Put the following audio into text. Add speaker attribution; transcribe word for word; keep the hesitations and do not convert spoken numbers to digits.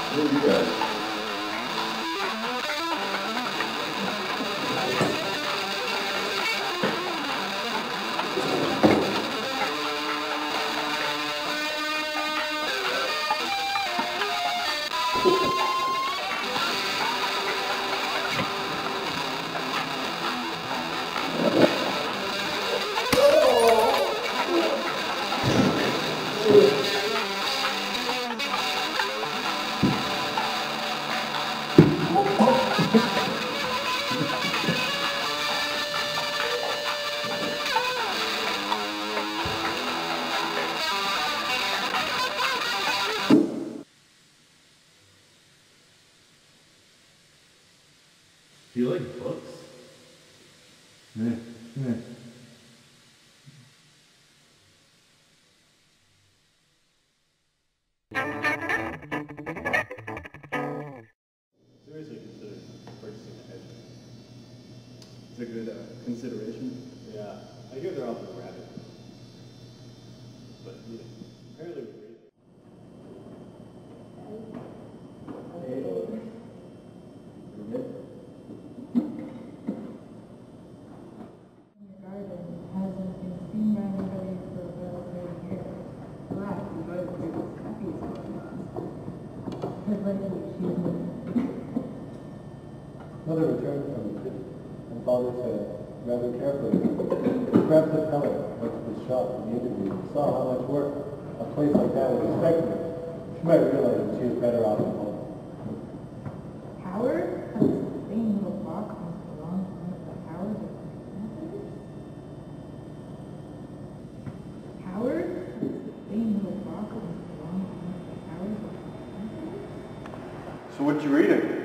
Speaker 1: What do you got? Do you like books? Yeah. Yeah.
Speaker 2: Seriously consider purchasing a hedge.
Speaker 3: It's a good uh, consideration.
Speaker 2: Yeah, I hear they're often rabid. But you know, apparently we read.
Speaker 4: Mother returned from the kitchen, and father said, rather carefully, grabbed the color, went to the shop immediately, saw how much work a place like that would expect her. She might realize that she was better off at home.
Speaker 5: Howard? That's the same little box must belong to one of the Howards or grandmothers? Howard? That's the same little box must belong to one of the Howards or grandmothers?
Speaker 3: So what you reading?